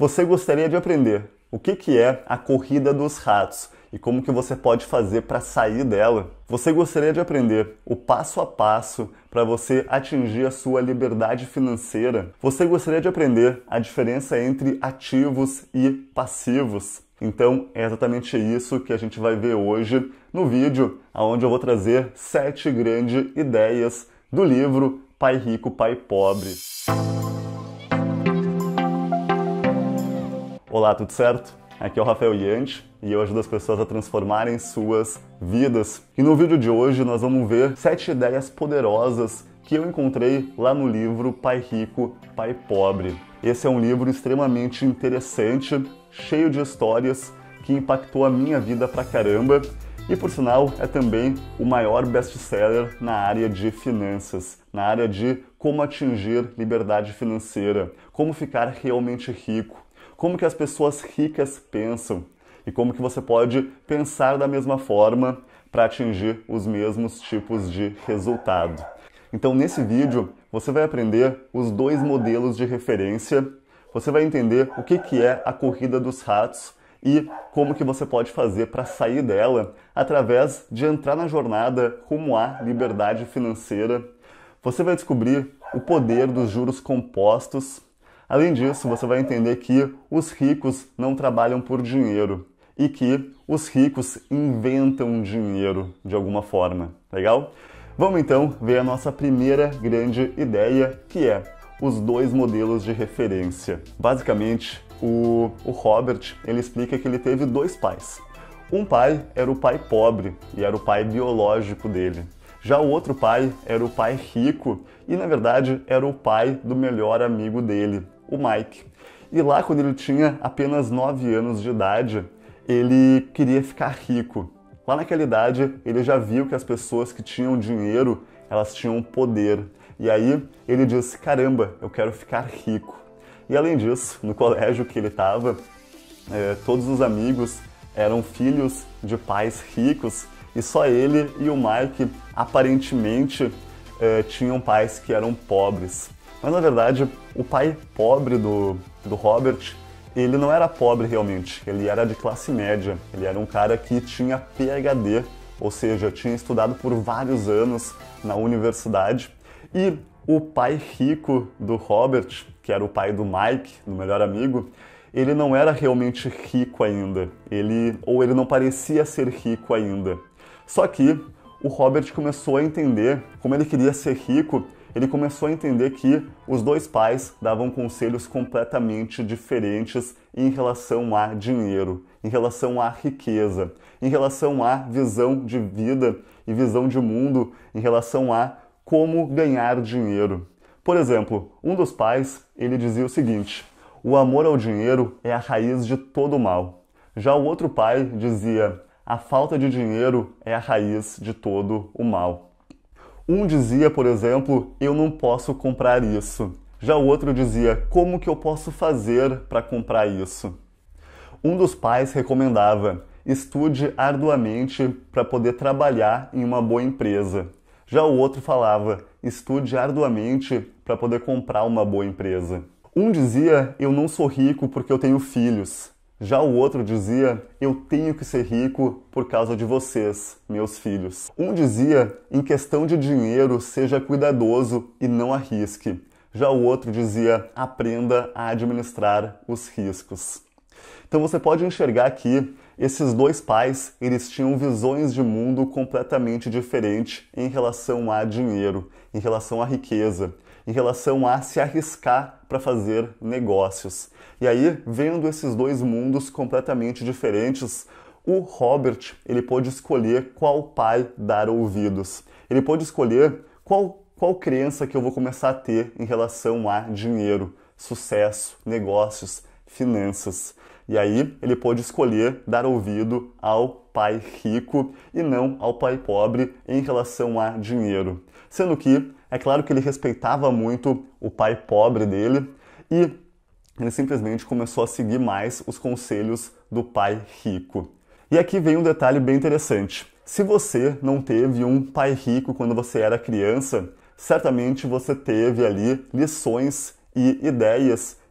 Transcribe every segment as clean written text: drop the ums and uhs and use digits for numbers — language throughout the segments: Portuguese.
Você gostaria de aprender o que é a corrida dos ratos e como que você pode fazer para sair dela? Você gostaria de aprender o passo a passo para você atingir a sua liberdade financeira? Você gostaria de aprender a diferença entre ativos e passivos? Então é exatamente isso que a gente vai ver hoje no vídeo, onde eu vou trazer 7 grandes ideias do livro Pai Rico, Pai Pobre. Olá, tudo certo? Aqui é o Rafael Yanti e eu ajudo as pessoas a transformarem suas vidas. E no vídeo de hoje nós vamos ver 7 ideias poderosas que eu encontrei lá no livro Pai Rico, Pai Pobre. Esse é um livro extremamente interessante, cheio de histórias que impactou a minha vida pra caramba e, por sinal, é também o maior best-seller na área de finanças, na área de como atingir liberdade financeira, como ficar realmente rico, como que as pessoas ricas pensam e como que você pode pensar da mesma forma para atingir os mesmos tipos de resultado. Então, nesse vídeo, você vai aprender os 2 modelos de referência, você vai entender o que é a corrida dos ratos e como que você pode fazer para sair dela através de entrar na jornada rumo à liberdade financeira. Você vai descobrir o poder dos juros compostos. Além disso, você vai entender que os ricos não trabalham por dinheiro e que os ricos inventam dinheiro de alguma forma. Legal? Vamos então ver a nossa primeira grande ideia, que é os 2 modelos de referência. Basicamente, o Robert, ele explica que ele teve 2 pais. Um pai era o pai pobre e era o pai biológico dele. Já o outro pai era o pai rico e, na verdade, era o pai do melhor amigo dele, o Mike. E lá, quando ele tinha apenas 9 anos de idade, ele queria ficar rico. Lá naquela idade, ele já viu que as pessoas que tinham dinheiro, elas tinham poder. E aí, ele disse, caramba, eu quero ficar rico. E além disso, no colégio que ele estava, todos os amigos eram filhos de pais ricos e só ele e o Mike, aparentemente, tinham pais que eram pobres. Mas, na verdade, o pai pobre do Robert, ele não era pobre realmente, ele era de classe média. Ele era um cara que tinha PhD, ou seja, tinha estudado por vários anos na universidade. E o pai rico do Robert, que era o pai do Mike, do melhor amigo, ele não era realmente rico ainda. Ele não parecia ser rico ainda. Só que o Robert começou a entender, como ele queria ser rico, ele começou a entender que os 2 pais davam conselhos completamente diferentes em relação a dinheiro, em relação à riqueza, em relação à visão de vida e visão de mundo, em relação a como ganhar dinheiro. Por exemplo, um dos pais, ele dizia o seguinte, o amor ao dinheiro é a raiz de todo o mal. Já o outro pai dizia, a falta de dinheiro é a raiz de todo o mal. Um dizia, por exemplo, eu não posso comprar isso. Já o outro dizia, como que eu posso fazer para comprar isso? Um dos pais recomendava, estude arduamente para poder trabalhar em uma boa empresa. Já o outro falava, estude arduamente para poder comprar uma boa empresa. Um dizia, eu não sou rico porque eu tenho filhos. Já o outro dizia, eu tenho que ser rico por causa de vocês, meus filhos. Um dizia, em questão de dinheiro, seja cuidadoso e não arrisque. Já o outro dizia, aprenda a administrar os riscos. Então você pode enxergar aqui, esses 2 pais, eles tinham visões de mundo completamente diferentes em relação a dinheiro, em relação à riqueza, em relação a se arriscar para fazer negócios. E aí, vendo esses 2 mundos completamente diferentes, o Robert, ele pôde escolher qual pai dar ouvidos. Ele pôde escolher qual crença que eu vou começar a ter em relação a dinheiro, sucesso, negócios, finanças. E aí, ele pôde escolher dar ouvido ao pai rico e não ao pai pobre em relação a dinheiro. Sendo que, é claro que ele respeitava muito o pai pobre dele e ele simplesmente começou a seguir mais os conselhos do pai rico. E aqui vem um detalhe bem interessante. Se você não teve um pai rico quando você era criança, certamente você teve ali lições e ideias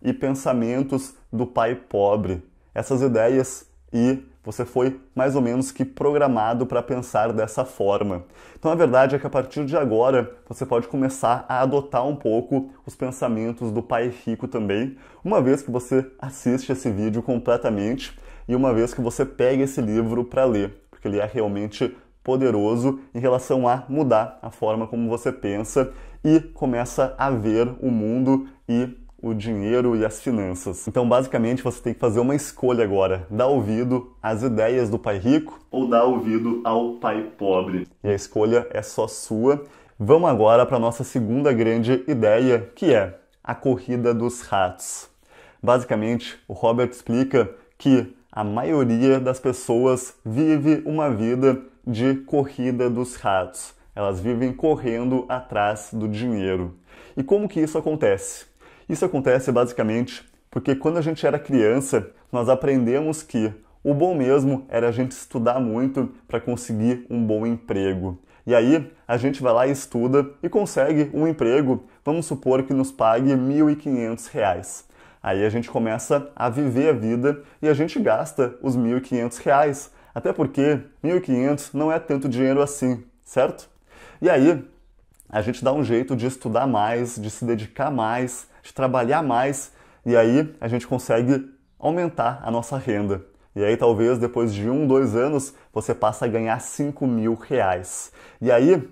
e pensamentos do pai pobre. Essas ideias, e você foi mais ou menos que programado para pensar dessa forma. Então a verdade é que a partir de agora você pode começar a adotar um pouco os pensamentos do pai rico também, uma vez que você assiste esse vídeo completamente e uma vez que você pega esse livro para ler, porque ele é realmente poderoso em relação a mudar a forma como você pensa e começa a ver o mundo e o dinheiro e as finanças. Então, basicamente, você tem que fazer uma escolha agora. Dar ouvido às ideias do pai rico ou dar ouvido ao pai pobre. E a escolha é só sua. Vamos agora para a nossa segunda grande ideia, que é a corrida dos ratos. Basicamente, o Robert explica que a maioria das pessoas vive uma vida de corrida dos ratos. Elas vivem correndo atrás do dinheiro. E como que isso acontece? Isso acontece basicamente porque quando a gente era criança, nós aprendemos que o bom mesmo era a gente estudar muito para conseguir um bom emprego. E aí a gente vai lá e estuda e consegue um emprego, vamos supor que nos pague R$ 1.500. Aí a gente começa a viver a vida e a gente gasta os R$ 1.500, até porque R$ 1.500 não é tanto dinheiro assim, certo? E aí a gente dá um jeito de estudar mais, de se dedicar mais, de trabalhar mais, e aí a gente consegue aumentar a nossa renda. E aí talvez depois de 1, 2 anos você passa a ganhar R$ 5.000. E aí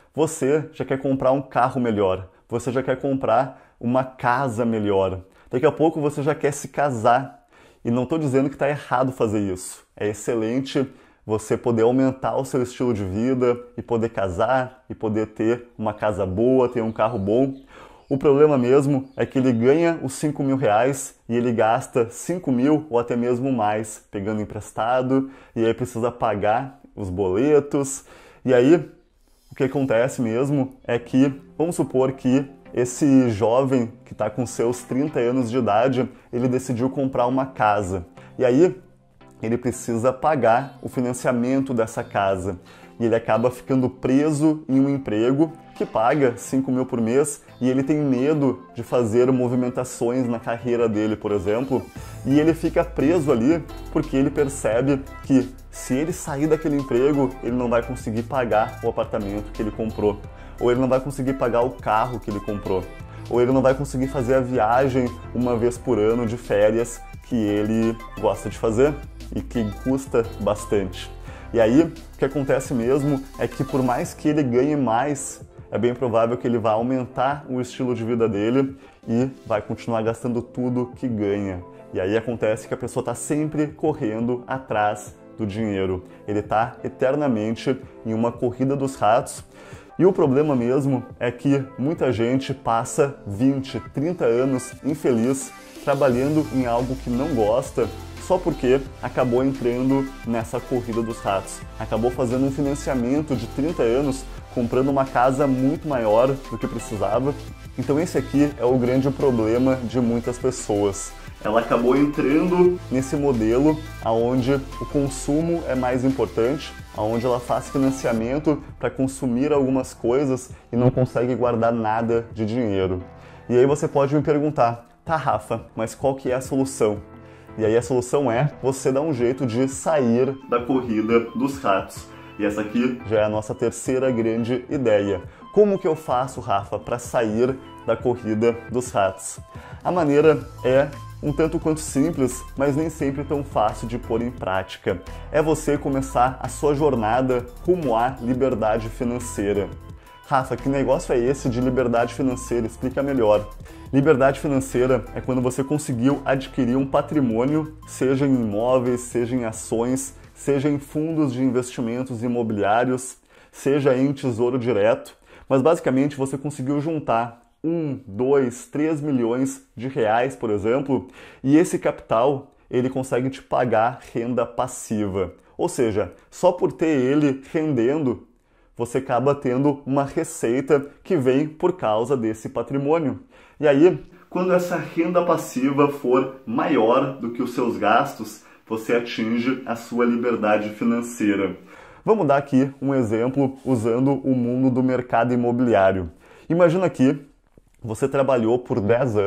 você já quer comprar um carro melhor, você já quer comprar uma casa melhor. Daqui a pouco você já quer se casar. E não estou dizendo que está errado fazer isso. É excelente você poder aumentar o seu estilo de vida e poder casar e poder ter uma casa boa, ter um carro bom. O problema mesmo é que ele ganha os R$ 5.000 e ele gasta 5.000 ou até mesmo mais, pegando emprestado, e aí precisa pagar os boletos. E aí, o que acontece mesmo é que, vamos supor que esse jovem que está com seus 30 anos de idade, ele decidiu comprar uma casa. E aí, ele precisa pagar o financiamento dessa casa. E ele acaba ficando preso em um emprego que paga 5.000 por mês e ele tem medo de fazer movimentações na carreira dele, por exemplo, e ele fica preso ali porque ele percebe que se ele sair daquele emprego, ele não vai conseguir pagar o apartamento que ele comprou, ou ele não vai conseguir pagar o carro que ele comprou, ou ele não vai conseguir fazer a viagem uma vez por ano de férias que ele gosta de fazer e que custa bastante. E aí, o que acontece mesmo é que por mais que ele ganhe mais, é bem provável que ele vá aumentar o estilo de vida dele e vai continuar gastando tudo que ganha. E aí acontece que a pessoa está sempre correndo atrás do dinheiro. Ele está eternamente em uma corrida dos ratos. E o problema mesmo é que muita gente passa 20, 30 anos infeliz trabalhando em algo que não gosta, só porque acabou entrando nessa corrida dos ratos. Acabou fazendo um financiamento de 30 anos, comprando uma casa muito maior do que precisava. Então esse aqui é o grande problema de muitas pessoas. Ela acabou entrando nesse modelo onde o consumo é mais importante, onde ela faz financiamento para consumir algumas coisas e não consegue guardar nada de dinheiro. E aí você pode me perguntar, tá, Rafa, mas qual que é a solução? E aí a solução é você dar um jeito de sair da corrida dos ratos. E essa aqui já é a nossa terceira grande ideia. Como que eu faço, Rafa, para sair da corrida dos ratos? A maneira é um tanto quanto simples, mas nem sempre tão fácil de pôr em prática. É você começar a sua jornada rumo à liberdade financeira. Rafa, que negócio é esse de liberdade financeira? Explica melhor. Liberdade financeira é quando você conseguiu adquirir um patrimônio, seja em imóveis, seja em ações, seja em fundos de investimentos imobiliários, seja em tesouro direto, mas basicamente você conseguiu juntar 1, 2, 3 milhões de reais, por exemplo, e esse capital ele consegue te pagar renda passiva. Ou seja, só por ter ele rendendo, você acaba tendo uma receita que vem por causa desse patrimônio. E aí, quando essa renda passiva for maior do que os seus gastos, você atinge a sua liberdade financeira. Vamos dar aqui um exemplo usando o mundo do mercado imobiliário. Imagina que você trabalhou por 10 anos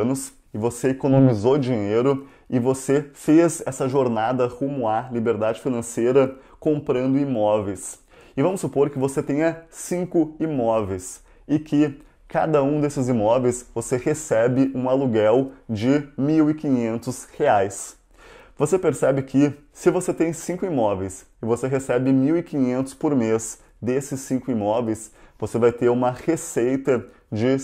e você economizou dinheiro e você fez essa jornada rumo à liberdade financeira comprando imóveis. E vamos supor que você tenha 5 imóveis e que cada um desses imóveis você recebe um aluguel de R$ 1.500. Você percebe que se você tem 5 imóveis e você recebe R$ 1.500 por mês desses 5 imóveis, você vai ter uma receita de R$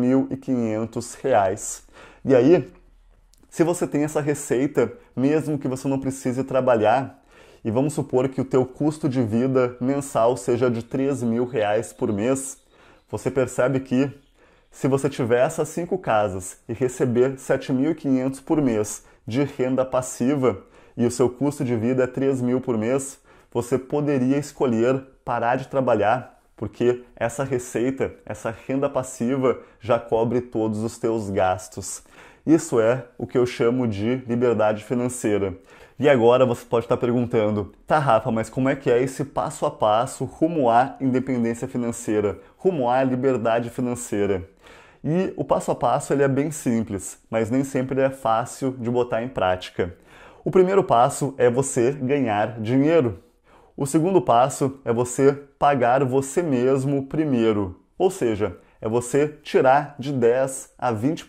7.500. E aí, se você tem essa receita, mesmo que você não precise trabalhar, e vamos supor que o teu custo de vida mensal seja de R$ 3.000 por mês, você percebe que se você tiver essas 5 casas e receber R$ 7.500 por mês de renda passiva e o seu custo de vida é R$ 3.000 por mês, você poderia escolher parar de trabalhar, porque essa receita, essa renda passiva já cobre todos os teus gastos. Isso é o que eu chamo de liberdade financeira. E agora você pode estar perguntando, tá Rafa, mas como é que é esse passo a passo rumo à independência financeira, rumo à liberdade financeira? E o passo a passo ele é bem simples, mas nem sempre é fácil de botar em prática. O primeiro passo é você ganhar dinheiro. O segundo passo é você pagar você mesmo primeiro, ou seja, é você tirar de 10 a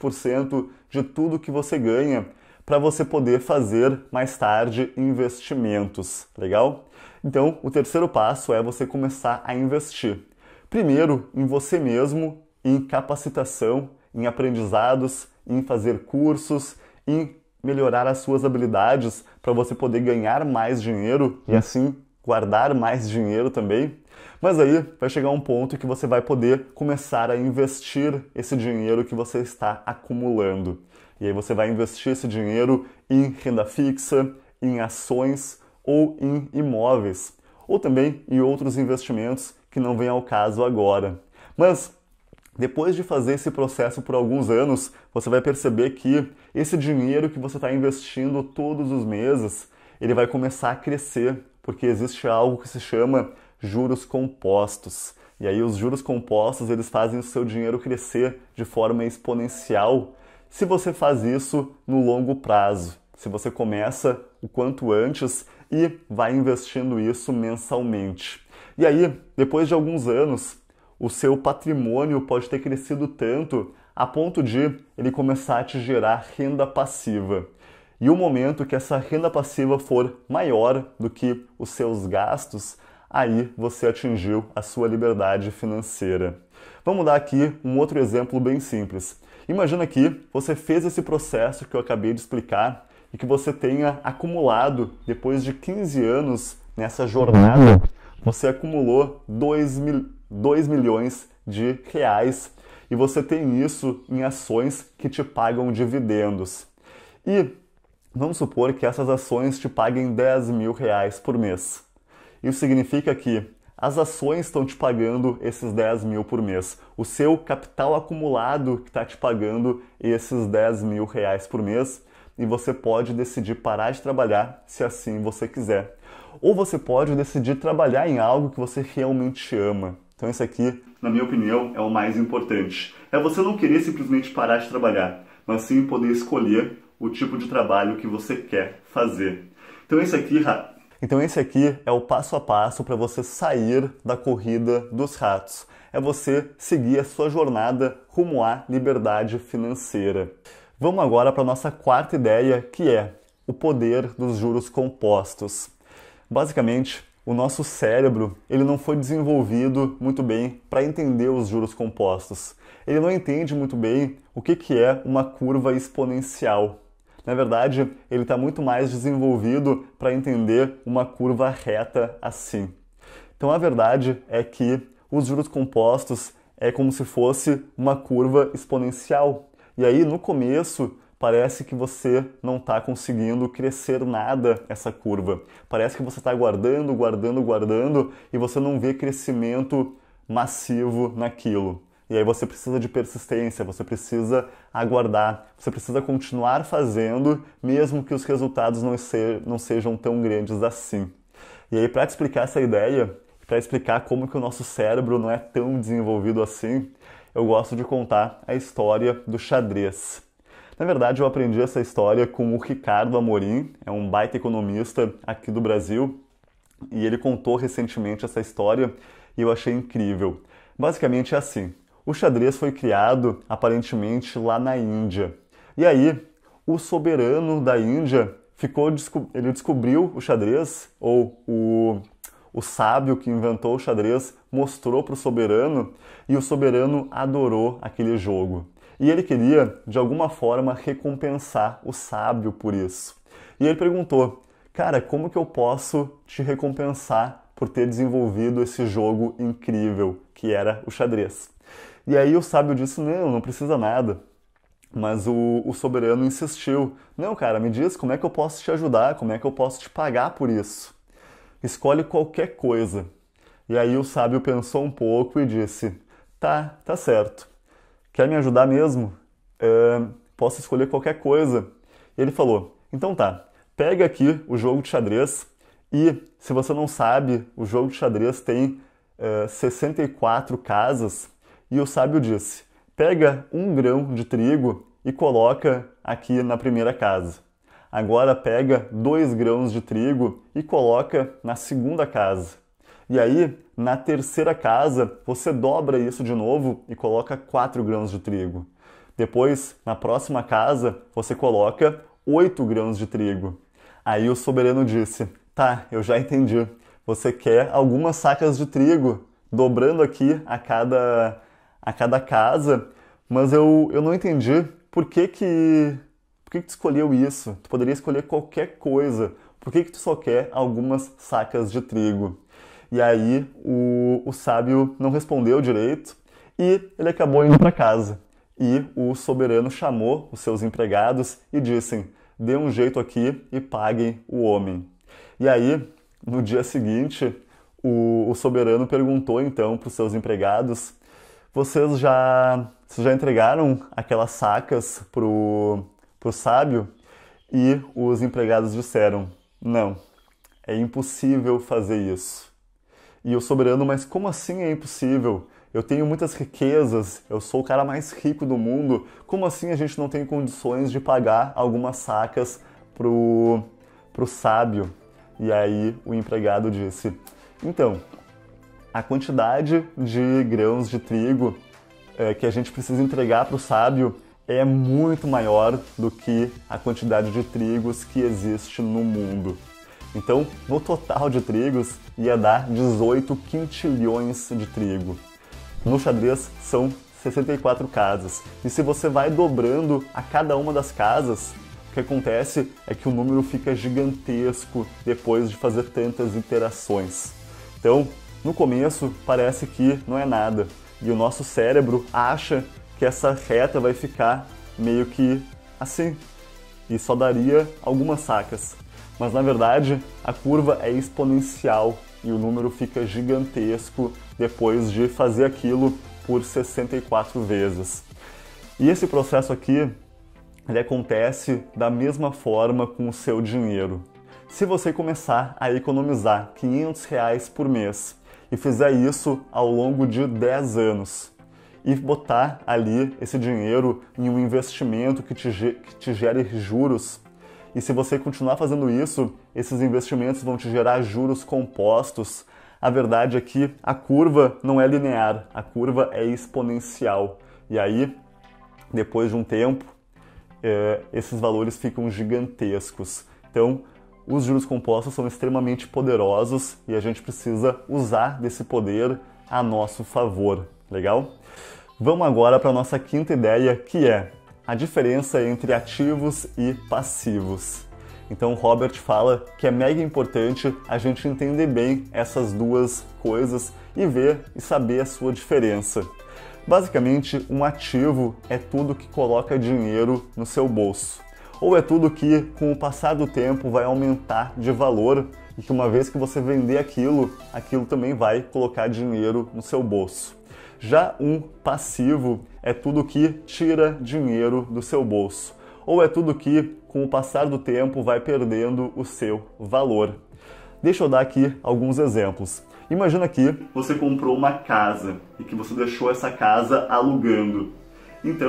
20% de tudo que você ganha para você poder fazer mais tarde investimentos, legal? Então, o terceiro passo é você começar a investir. Primeiro, em você mesmo, em capacitação, em aprendizados, em fazer cursos, em melhorar as suas habilidades para você poder ganhar mais dinheiro e assim guardar mais dinheiro também. Mas aí vai chegar um ponto que você vai poder começar a investir esse dinheiro que você está acumulando. E aí você vai investir esse dinheiro em renda fixa, em ações ou em imóveis, ou também em outros investimentos que não vêm ao caso agora. Mas depois de fazer esse processo por alguns anos, você vai perceber que esse dinheiro que você está investindo todos os meses, ele vai começar a crescer, porque existe algo que se chama juros compostos. E aí os juros compostos, eles fazem o seu dinheiro crescer de forma exponencial se você faz isso no longo prazo. Se você começa o quanto antes e vai investindo isso mensalmente. E aí, depois de alguns anos, o seu patrimônio pode ter crescido tanto a ponto de ele começar a te gerar renda passiva. E o momento que essa renda passiva for maior do que os seus gastos, aí você atingiu a sua liberdade financeira. Vamos dar aqui um outro exemplo bem simples. Imagina que você fez esse processo que eu acabei de explicar e que você tenha acumulado, depois de 15 anos nessa jornada, você acumulou 2 milhões de reais e você tem isso em ações que te pagam dividendos. E vamos supor que essas ações te paguem 10 mil reais por mês. Isso significa que as ações estão te pagando esses 10 mil por mês. O seu capital acumulado que está te pagando esses 10 mil reais por mês e você pode decidir parar de trabalhar se assim você quiser. Ou você pode decidir trabalhar em algo que você realmente ama. Então isso aqui, na minha opinião, é o mais importante. É você não querer simplesmente parar de trabalhar, mas sim poder escolher o tipo de trabalho que você quer fazer. Então esse aqui é o passo a passo para você sair da corrida dos ratos. É você seguir a sua jornada rumo à liberdade financeira. Vamos agora para a nossa quarta ideia, que é o poder dos juros compostos. Basicamente, o nosso cérebro ele não foi desenvolvido muito bem para entender os juros compostos. Ele não entende muito bem o que é uma curva exponencial. Na verdade, ele está muito mais desenvolvido para entender uma curva reta assim. Então a verdade é que os juros compostos é como se fosse uma curva exponencial. E aí no começo parece que você não está conseguindo crescer nada essa curva. Parece que você está guardando e você não vê crescimento massivo naquilo. E aí você precisa de persistência, você precisa aguardar, você precisa continuar fazendo, mesmo que os resultados não sejam tão grandes assim. E aí, para te explicar essa ideia, para explicar como que o nosso cérebro não é tão desenvolvido assim, eu gosto de contar a história do xadrez. Na verdade, eu aprendi essa história com o Ricardo Amorim, é um baita economista aqui do Brasil, e ele contou recentemente essa história e eu achei incrível. Basicamente é assim, o xadrez foi criado aparentemente lá na Índia. E aí, o soberano da Índia ele descobriu o xadrez, ou o sábio que inventou o xadrez mostrou para o soberano, e o soberano adorou aquele jogo. E ele queria, de alguma forma, recompensar o sábio por isso. E ele perguntou, cara, como que eu posso te recompensar por ter desenvolvido esse jogo incrível, que era o xadrez? E aí o sábio disse, não precisa nada. Mas o soberano insistiu, não, cara, me diz como é que eu posso te ajudar, como é que eu posso te pagar por isso? Escolhe qualquer coisa. E aí o sábio pensou um pouco e disse, tá certo. Quer me ajudar mesmo? Posso escolher qualquer coisa. E ele falou, então tá, pega aqui o jogo de xadrez e, se você não sabe, o jogo de xadrez tem 64 casas. E o sábio disse, pega 1 grão de trigo e coloca aqui na primeira casa. Agora pega 2 grãos de trigo e coloca na segunda casa. E aí, na terceira casa, você dobra isso de novo e coloca 4 grãos de trigo. Depois, na próxima casa, você coloca 8 grãos de trigo. Aí o soberano disse, tá, eu já entendi. Você quer algumas sacas de trigo, dobrando aqui a cada casa, mas eu não entendi por que tu escolheu isso. Tu poderia escolher qualquer coisa. Por que tu só quer algumas sacas de trigo? E aí o sábio não respondeu direito e ele acabou indo para casa. E o soberano chamou os seus empregados e disse, dê um jeito aqui e paguem o homem. E aí, no dia seguinte, o soberano perguntou então para os seus empregados, vocês já entregaram aquelas sacas pro sábio? E os empregados disseram, não, é impossível fazer isso. E o soberano, mas como assim é impossível? Eu tenho muitas riquezas, eu sou o cara mais rico do mundo, como assim a gente não tem condições de pagar algumas sacas pro sábio? E aí o empregado disse, então, a quantidade de grãos de trigo que a gente precisa entregar para o sábio é muito maior do que a quantidade de trigos que existe no mundo. Então, no total de trigos, ia dar 18 quintilhões de trigo. No xadrez, são 64 casas. E se você vai dobrando a cada uma das casas, o que acontece é que o número fica gigantesco depois de fazer tantas iterações. Então, no começo, parece que não é nada. E o nosso cérebro acha que essa reta vai ficar meio que assim. E só daria algumas sacas. Mas na verdade, a curva é exponencial e o número fica gigantesco depois de fazer aquilo por 64 vezes. E esse processo aqui, ele acontece da mesma forma com o seu dinheiro. Se você começar a economizar R$500 por mês e fizer isso ao longo de 10 anos, e botar ali esse dinheiro em um investimento que te gere juros, e se você continuar fazendo isso, esses investimentos vão te gerar juros compostos. A verdade é que a curva não é linear, a curva é exponencial. E aí, depois de um tempo, esses valores ficam gigantescos. Então, os juros compostos são extremamente poderosos e a gente precisa usar desse poder a nosso favor. Legal? Vamos agora para a nossa quinta ideia, que é a diferença entre ativos e passivos. Então, Robert fala que é mega importante a gente entender bem essas duas coisas e ver e saber a sua diferença. Basicamente, um ativo é tudo que coloca dinheiro no seu bolso. Ou é tudo que, com o passar do tempo, vai aumentar de valor e que uma vez que você vender aquilo também vai colocar dinheiro no seu bolso. Já um passivo é tudo que tira dinheiro do seu bolso. Ou é tudo que, com o passar do tempo, vai perdendo o seu valor. Deixa eu dar aqui alguns exemplos. Imagina que você comprou uma casa e que você deixou essa casa alugando. Então,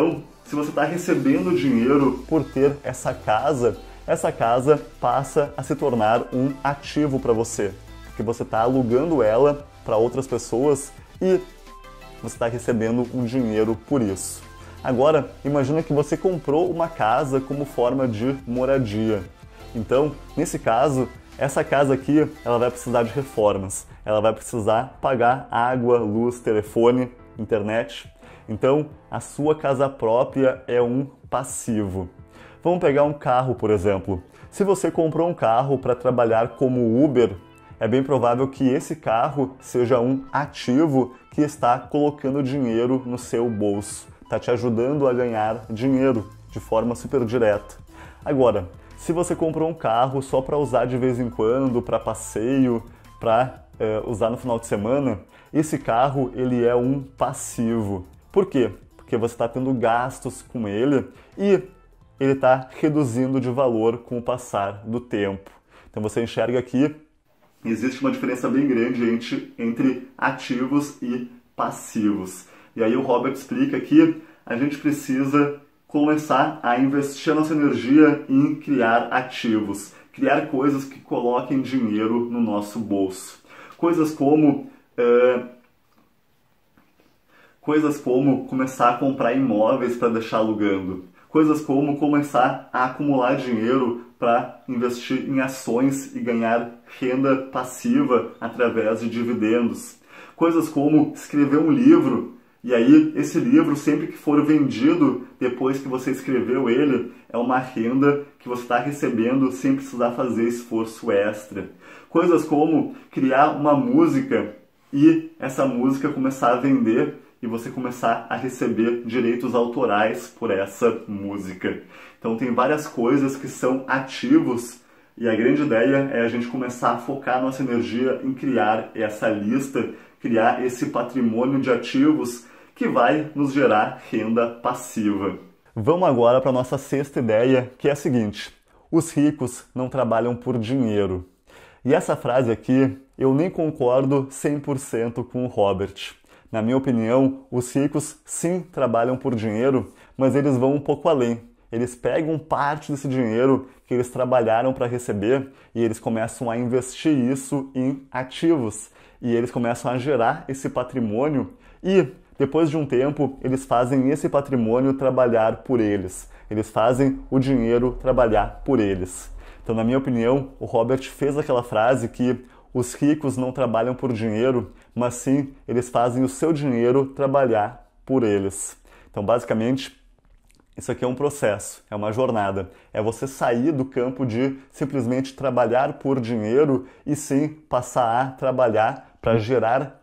se você está recebendo dinheiro por ter essa casa passa a se tornar um ativo para você, porque você está alugando ela para outras pessoas e você está recebendo um dinheiro por isso. Agora, imagina que você comprou uma casa como forma de moradia. Então, nesse caso, essa casa aqui, ela vai precisar de reformas. Ela vai precisar pagar água, luz, telefone, internet. Então, a sua casa própria é um passivo. Vamos pegar um carro, por exemplo. Se você comprou um carro para trabalhar como Uber, é bem provável que esse carro seja um ativo que está colocando dinheiro no seu bolso. Está te ajudando a ganhar dinheiro de forma super direta. Agora, se você comprou um carro só para usar de vez em quando, para passeio, para usar no final de semana, esse carro ele é um passivo. Por quê? Porque você está tendo gastos com ele e ele está reduzindo de valor com o passar do tempo. Então você enxerga aqui, existe uma diferença bem grande entre ativos e passivos. E aí o Robert explica que a gente precisa começar a investir a nossa energia em criar ativos, criar coisas que coloquem dinheiro no nosso bolso. Coisas como começar a comprar imóveis para deixar alugando. Coisas como começar a acumular dinheiro para investir em ações e ganhar renda passiva através de dividendos. Coisas como escrever um livro, e aí esse livro, sempre que for vendido, depois que você escreveu ele, é uma renda que você está recebendo sem precisar fazer esforço extra. Coisas como criar uma música e essa música começar a vender e você começar a receber direitos autorais por essa música. Então tem várias coisas que são ativos e a grande ideia é a gente começar a focar nossa energia em criar essa lista, criar esse patrimônio de ativos que vai nos gerar renda passiva. Vamos agora para a nossa sexta ideia, que é a seguinte: os ricos não trabalham por dinheiro. E essa frase aqui, eu nem concordo 100% com o Robert. Na minha opinião, os ricos sim trabalham por dinheiro, mas eles vão um pouco além. Eles pegam parte desse dinheiro que eles trabalharam para receber e eles começam a investir isso em ativos. E eles começam a gerar esse patrimônio e, depois de um tempo, eles fazem esse patrimônio trabalhar por eles. Eles fazem o dinheiro trabalhar por eles. Então, na minha opinião, o Robert fez aquela frase que os ricos não trabalham por dinheiro, mas sim eles fazem o seu dinheiro trabalhar por eles. Então, basicamente, isso aqui é um processo, é uma jornada. É você sair do campo de simplesmente trabalhar por dinheiro e sim passar a trabalhar para gerar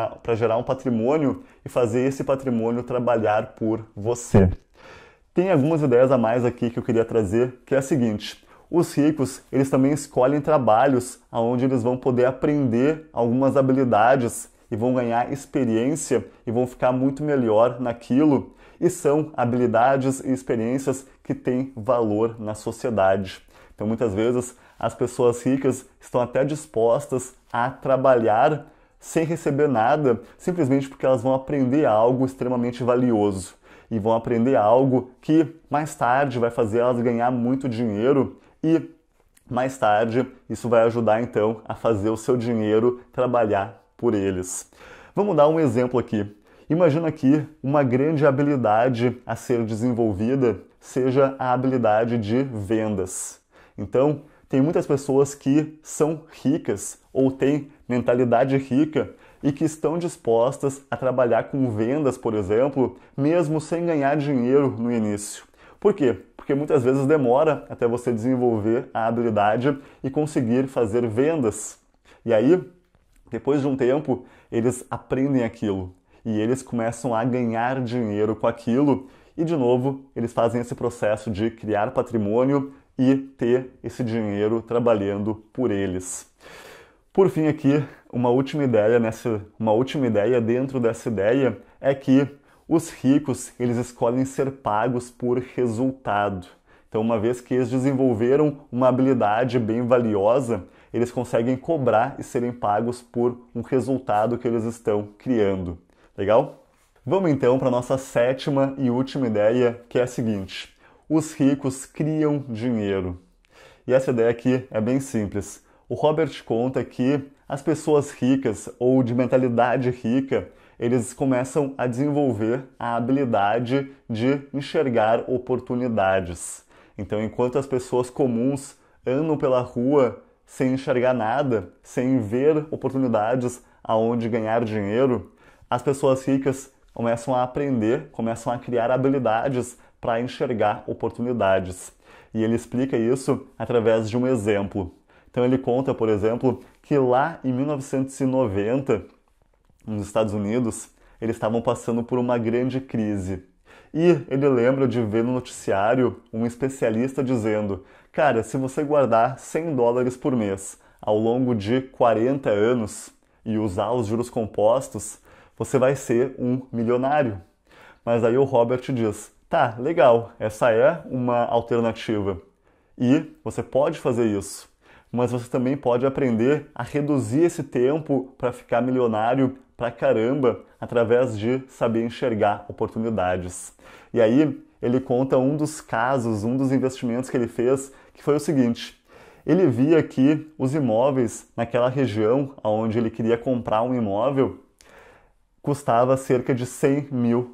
um patrimônio e fazer esse patrimônio trabalhar por você. Tem algumas ideias a mais aqui que eu queria trazer, que é a seguinte: os ricos, eles também escolhem trabalhos onde eles vão poder aprender algumas habilidades e vão ganhar experiência e vão ficar muito melhor naquilo. E são habilidades e experiências que têm valor na sociedade. Então, muitas vezes, as pessoas ricas estão até dispostas a trabalhar sem receber nada, simplesmente porque elas vão aprender algo extremamente valioso. E vão aprender algo que, mais tarde, vai fazer elas ganhar muito dinheiro e, mais tarde, isso vai ajudar, então, a fazer o seu dinheiro trabalhar por eles. Vamos dar um exemplo aqui. Imagina que uma grande habilidade a ser desenvolvida seja a habilidade de vendas. Então, tem muitas pessoas que são ricas ou têm mentalidade rica e que estão dispostas a trabalhar com vendas, por exemplo, mesmo sem ganhar dinheiro no início. Por quê? Porque muitas vezes demora até você desenvolver a habilidade e conseguir fazer vendas. E aí, depois de um tempo, eles aprendem aquilo. E eles começam a ganhar dinheiro com aquilo e, de novo, eles fazem esse processo de criar patrimônio e ter esse dinheiro trabalhando por eles. Por fim aqui, uma última ideia dentro dessa ideia é que os ricos, eles escolhem ser pagos por resultado. Então, uma vez que eles desenvolveram uma habilidade bem valiosa, eles conseguem cobrar e serem pagos por um resultado que eles estão criando. Legal? Vamos então para a nossa sétima e última ideia, que é a seguinte: os ricos criam dinheiro. E essa ideia aqui é bem simples. O Robert conta que as pessoas ricas ou de mentalidade rica, eles começam a desenvolver a habilidade de enxergar oportunidades. Então, enquanto as pessoas comuns andam pela rua sem enxergar nada, sem ver oportunidades aonde ganhar dinheiro, as pessoas ricas começam a aprender, começam a criar habilidades para enxergar oportunidades. E ele explica isso através de um exemplo. Então ele conta, por exemplo, que lá em 1990, nos Estados Unidos, eles estavam passando por uma grande crise. E ele lembra de ver no noticiário um especialista dizendo: cara, se você guardar $100 por mês ao longo de 40 anos e usar os juros compostos, você vai ser um milionário. Mas aí o Robert diz: tá, legal, essa é uma alternativa. E você pode fazer isso. Mas você também pode aprender a reduzir esse tempo para ficar milionário pra caramba através de saber enxergar oportunidades. E aí ele conta um dos casos, um dos investimentos que ele fez, que foi o seguinte: ele via que os imóveis naquela região onde ele queria comprar um imóvel custava cerca de $100 mil.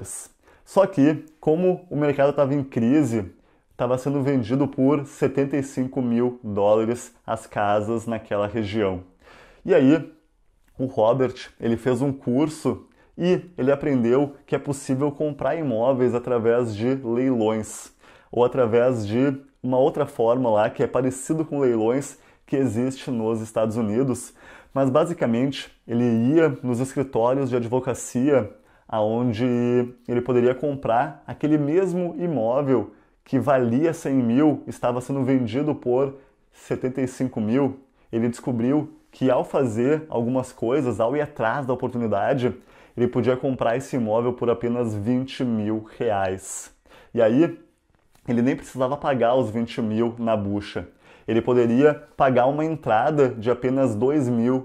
Só que, como o mercado estava em crise, estava sendo vendido por $75 mil as casas naquela região. E aí, o Robert, ele fez um curso e ele aprendeu que é possível comprar imóveis através de leilões, ou através de uma outra forma lá que é parecido com leilões que existe nos Estados Unidos, mas basicamente ele ia nos escritórios de advocacia aonde ele poderia comprar aquele mesmo imóvel que valia 100 mil, estava sendo vendido por 75 mil. Ele descobriu que ao fazer algumas coisas, ao ir atrás da oportunidade, ele podia comprar esse imóvel por apenas 20 mil reais. E aí, ele nem precisava pagar os 20 mil na bucha. Ele poderia pagar uma entrada de apenas $2 mil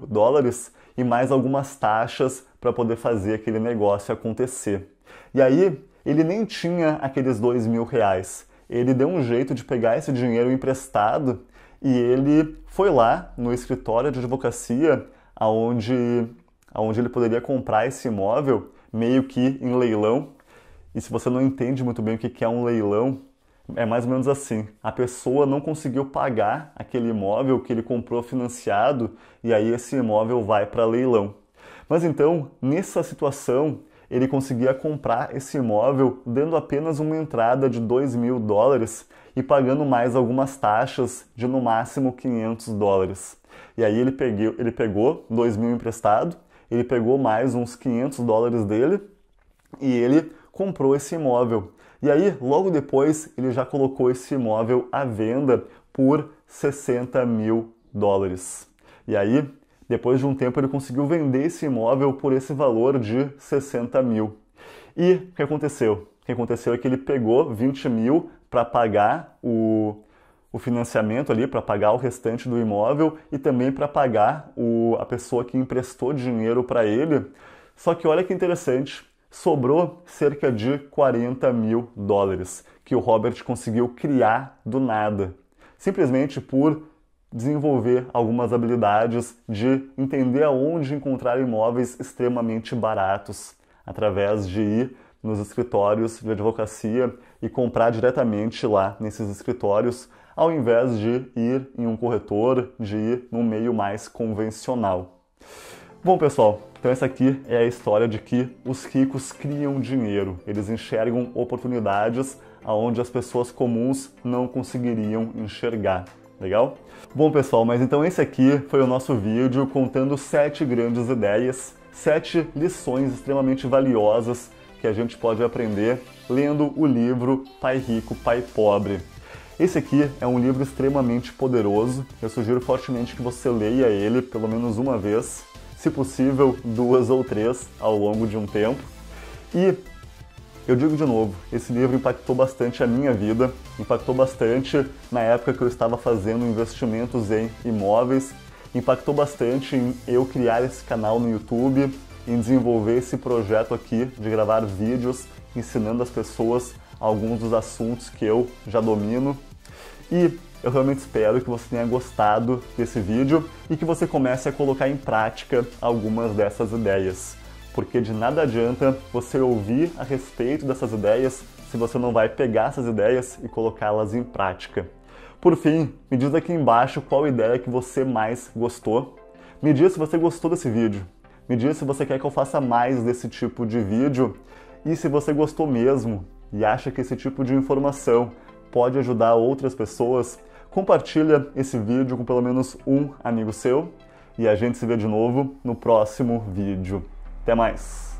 e mais algumas taxas para poder fazer aquele negócio acontecer. E aí, ele nem tinha aqueles $2 mil. Ele deu um jeito de pegar esse dinheiro emprestado e ele foi lá no escritório de advocacia onde ele poderia comprar esse imóvel meio que em leilão. E se você não entende muito bem o que é um leilão, é mais ou menos assim: a pessoa não conseguiu pagar aquele imóvel que ele comprou financiado e aí esse imóvel vai para leilão. Mas então, nessa situação, ele conseguia comprar esse imóvel dando apenas uma entrada de $2 mil e pagando mais algumas taxas de no máximo $500. E aí ele pegou 2 mil emprestado, ele pegou mais uns $500 dele e ele comprou esse imóvel. E aí, logo depois, ele já colocou esse imóvel à venda por $60 mil. E aí, depois de um tempo, ele conseguiu vender esse imóvel por esse valor de 60 mil. E o que aconteceu? O que aconteceu é que ele pegou 20 mil para pagar o financiamento ali, para pagar o restante do imóvel e também para pagar a pessoa que emprestou dinheiro para ele. Só que olha que interessante, sobrou cerca de 40 mil dólares que o Robert conseguiu criar do nada, simplesmente por desenvolver algumas habilidades de entender aonde encontrar imóveis extremamente baratos, através de ir nos escritórios de advocacia e comprar diretamente lá nesses escritórios, ao invés de ir em um corretor, de ir num meio mais convencional. Bom, pessoal, então essa aqui é a história de que os ricos criam dinheiro. Eles enxergam oportunidades aonde as pessoas comuns não conseguiriam enxergar. Legal? Bom, pessoal, mas então esse aqui foi o nosso vídeo contando 7 grandes ideias, 7 lições extremamente valiosas que a gente pode aprender lendo o livro Pai Rico, Pai Pobre. Esse aqui é um livro extremamente poderoso. Eu sugiro fortemente que você leia ele pelo menos uma vez, se possível 2 ou 3 ao longo de um tempo. E eu digo de novo, esse livro impactou bastante a minha vida, impactou bastante na época que eu estava fazendo investimentos em imóveis, impactou bastante em eu criar esse canal no YouTube em desenvolver esse projeto aqui de gravar vídeos ensinando as pessoas alguns dos assuntos que eu já domino. E eu realmente espero que você tenha gostado desse vídeo e que você comece a colocar em prática algumas dessas ideias. Porque de nada adianta você ouvir a respeito dessas ideias se você não vai pegar essas ideias e colocá-las em prática. Por fim, me diz aqui embaixo qual ideia que você mais gostou. Me diz se você gostou desse vídeo. Me diz se você quer que eu faça mais desse tipo de vídeo. E se você gostou mesmo e acha que esse tipo de informação pode ajudar outras pessoas, compartilha esse vídeo com pelo menos um amigo seu. E a gente se vê de novo no próximo vídeo. Até mais!